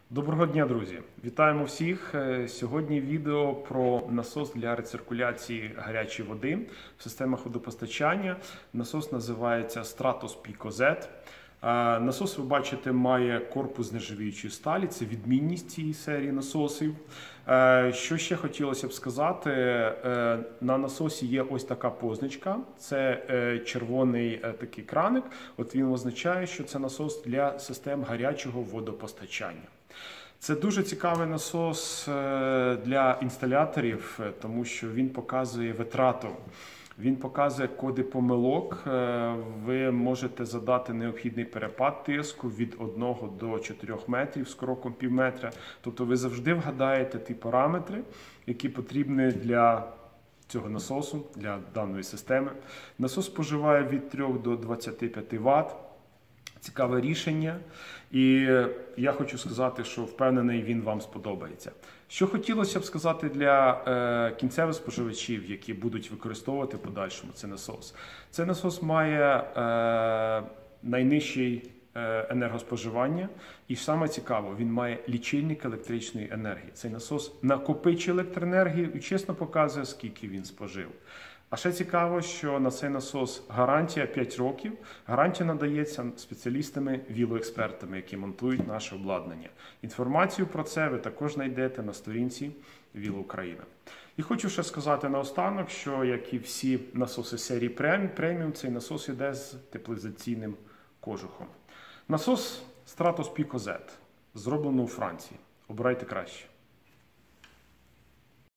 Доброго дня, друзі! Вітаємо всіх! Сьогодні відео про насос для рециркуляції гарячої води в системах водопостачання. Насос називається Stratos Pico Z. Насос, ви бачите, має корпус з нержавіючої сталі. Це відмінність цієї серії насосів. Що ще хотілося б сказати, на насосі є ось така позначка. Це червоний такий краник. От він означає, що це насос для систем гарячого водопостачання. Це дуже цікавий насос для інсталяторів, тому що він показує витрату. Він показує коди помилок. Ви можете задати необхідний перепад тиску від 1 до 4 метрів з кроком пів метра. Тобто ви завжди вгадаєте ті параметри, які потрібні для цього насосу, для даної системи. Насос споживає від 3 до 25 Вт. Цікаве рішення, і я хочу сказати, що впевнений, він вам сподобається. Що хотілося б сказати для кінцевих споживачів, які будуть використовувати в подальшому цей насос. Цей насос має найнижчий енергоспоживання, і саме цікаво, він має лічильник електричної енергії. Цей насос накопичує електроенергію і чесно показує, скільки він спожив. А ще цікаво, що на цей насос гарантія 5 років. Гарантія надається спеціалістами, вілоекспертами, які монтують наше обладнання. Інформацію про це ви також знайдете на сторінці Віло Україна. І хочу ще сказати наостанок, що, як і всі насоси серії преміум, цей насос йде з теплоізоляційним кожухом. Насос Stratos Pico Z, зроблено у Франції. Обирайте краще.